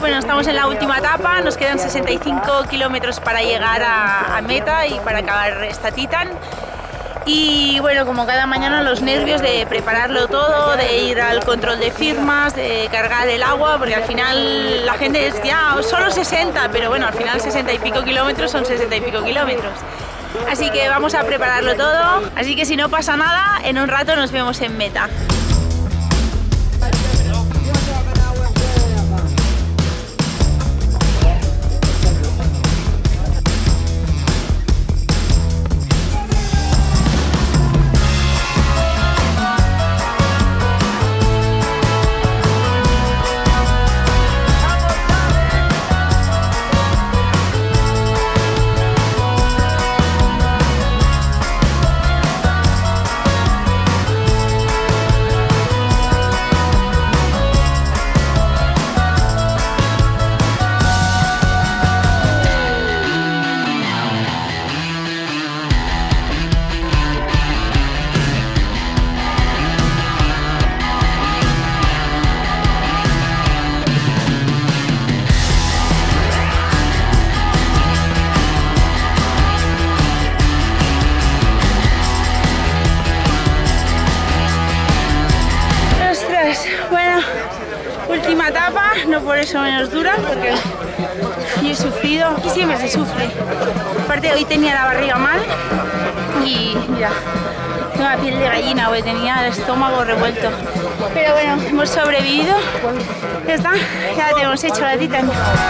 Bueno, estamos en la última etapa, nos quedan 65 kilómetros para llegar a meta y para acabar esta Titan. Y bueno, como cada mañana, los nervios de prepararlo todo, de ir al control de firmas, de cargar el agua, porque al final la gente es ya solo 60, pero bueno, al final 60 y pico kilómetros son 60 y pico kilómetros. Así que vamos a prepararlo todo, así que si no pasa nada, en un rato nos vemos en meta. Bueno, última etapa, no por eso menos dura, porque yo he sufrido, aquí siempre se sufre. Aparte hoy tenía la barriga mal y mira, tengo la piel de gallina, porque tenía el estómago revuelto. Pero bueno, hemos sobrevivido, ya está, ya tenemos hecho la Titan.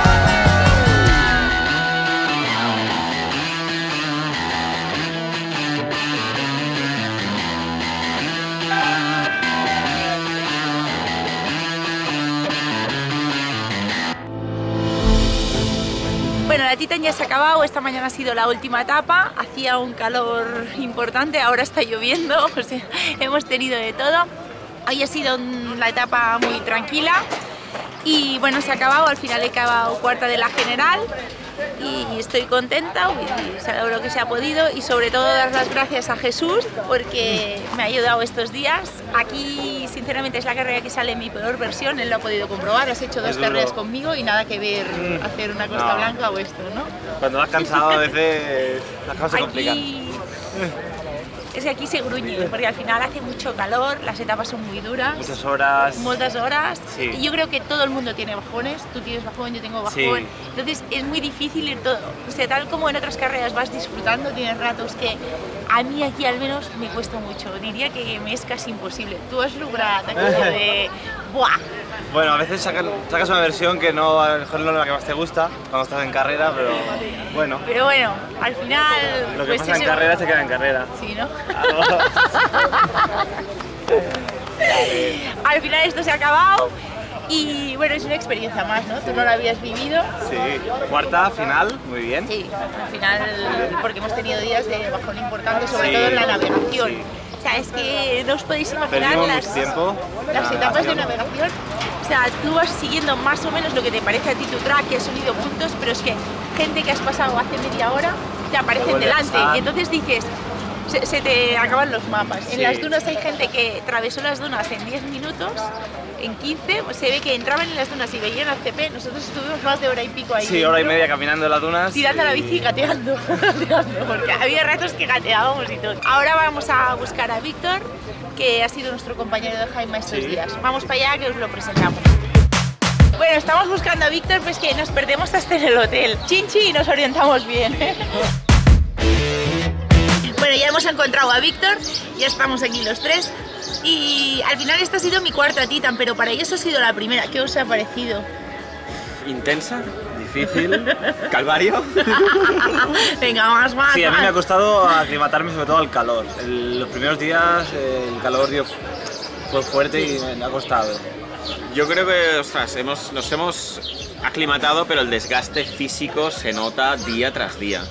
Bueno, la Titan ya se ha acabado, esta mañana ha sido la última etapa, hacía un calor importante, ahora está lloviendo, o sea, hemos tenido de todo. Hoy ha sido la etapa muy tranquila y bueno, se ha acabado, al final he acabado cuarta de la general y estoy contenta, se ha dado lo que se ha podido y sobre todo dar las gracias a Jesús porque me ha ayudado estos días. Aquí sinceramente es la carrera que sale en mi peor versión, él lo ha podido comprobar, has hecho dos carreras conmigo y nada que ver hacer una Costa Blanca o esto, ¿no? Cuando vas cansado a veces las cosas se complican. Es que aquí se gruñe, porque al final hace mucho calor, las etapas son muy duras. Muchas horas. Muchas horas. Sí. Y yo creo que todo el mundo tiene bajones, tú tienes bajón, yo tengo bajón. Sí. Entonces es muy difícil ir todo. O sea, tal como en otras carreras vas disfrutando, tienes ratos que a mí aquí al menos me cuesta mucho. Diría que me es casi imposible. Tú has logrado aquello de... ¡buah! Bueno, a veces sacas una versión que no, a lo mejor no es la que más te gusta cuando estás en carrera, pero bueno. Pero bueno, al final... Lo que pues pasa en carrera se queda en carrera. Sí, ¿no? Al final esto se ha acabado y bueno, es una experiencia más, ¿no? Tú no la habías vivido. Sí, cuarta, final, muy bien. Sí, al final, porque hemos tenido días de bajón importante, sobre todo en la navegación. Sí. O sea, es que no os podéis imaginar las etapas de navegación. O sea, tú vas siguiendo más o menos lo que te parece a ti tu track, que has unido puntos, pero es que gente que has pasado hace media hora te aparece delante y entonces dices, se te acaban los mapas. Sí. En las dunas hay gente que atravesó las dunas en 10 minutos, en 15, pues se ve que entraban en las dunas y veían al CP, nosotros estuvimos más de hora y pico ahí. Sí, hora y media caminando en las dunas. Tirando la bici y gateando, porque había ratos que gateábamos y todo. Ahora vamos a buscar a Víctor, que ha sido nuestro compañero de Jaime estos días. Vamos para allá que os lo presentamos. Bueno, estamos buscando a Víctor, pues que nos perdemos hasta en el hotel. Chinchi y nos orientamos bien. Bueno, ya hemos encontrado a Víctor, ya estamos aquí los tres. Y al final esta ha sido mi cuarta Titan, pero para ellos ha sido la primera. ¿Qué os ha parecido? Intensa, difícil, calvario. Venga, más. Sí, a mí me ha costado aclimatarme sobre todo al calor. Los primeros días el calor fue fuerte y me ha costado. Yo creo que, ostras, nos hemos aclimatado, pero el desgaste físico se nota día tras día.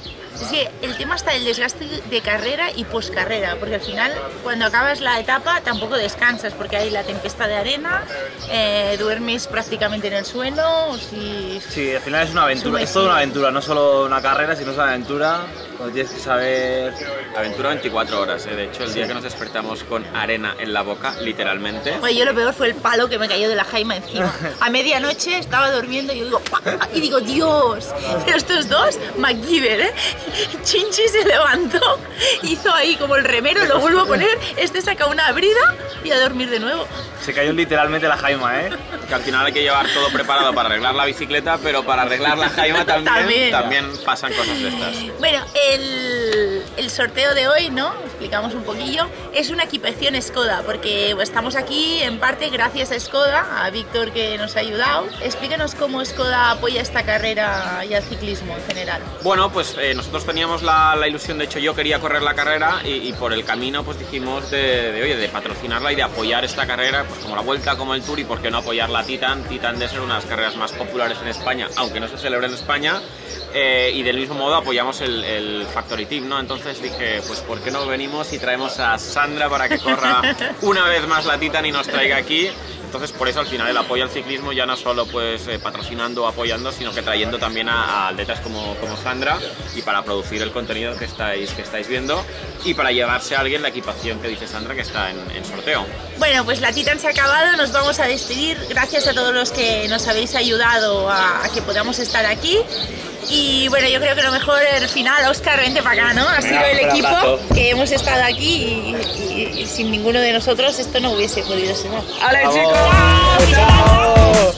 Es que el tema está el desgaste de carrera y poscarrera, porque al final cuando acabas la etapa tampoco descansas, porque hay la tempestad de arena, duermes prácticamente en el suelo. Sí, al final es una aventura, es toda una aventura, no solo una carrera, sino es una aventura donde tienes que saber... Aventura 24 horas, de hecho el día que nos despertamos con arena en la boca, literalmente. Oye, yo lo peor fue el palo que me cayó de la jaima encima. A medianoche estaba durmiendo y yo digo, ¡pah! Y digo, Dios, pero estos dos, MacGyver, ¿eh? Chinchi se levantó, hizo ahí como el remero, lo vuelvo a poner, este saca una brida y a dormir de nuevo. Se cayó literalmente la jaima, ¿eh? Que al final hay que llevar todo preparado para arreglar la bicicleta, pero para arreglar la jaima también pasan cosas de estas. Bueno, el sorteo de hoy, ¿no? Explicamos un poquillo. Es una equipación Skoda, porque estamos aquí en parte gracias a Skoda, a Víctor que nos ha ayudado. Explícanos cómo Skoda apoya esta carrera y al ciclismo en general. Bueno, pues nosotros teníamos la ilusión, de hecho yo quería correr la carrera y por el camino pues dijimos de patrocinarla y de apoyar esta carrera, pues como la Vuelta, como el Tour, y por qué no apoyar la Titan de ser una de las carreras más populares en España, aunque no se celebra en España. Y del mismo modo apoyamos el Factory Team, ¿no? Entonces dije, pues ¿por qué no venimos y traemos a Sandra para que corra una vez más la Titan y nos traiga aquí? Entonces por eso al final el apoyo al ciclismo ya no solo pues patrocinando o apoyando, sino que trayendo también a atletas como Sandra, y para producir el contenido que estáis viendo y para llevarse a alguien la equipación que dice Sandra que está en sorteo. Bueno, pues la Titan se ha acabado, nos vamos a despedir. Gracias a todos los que nos habéis ayudado a que podamos estar aquí. Y bueno, yo creo que lo mejor el final, Óscar, vente para acá, ¿no? Ha sido el equipo que hemos estado aquí y sin ninguno de nosotros esto no hubiese podido ser. ¡Hola, chicos! ¡Chao!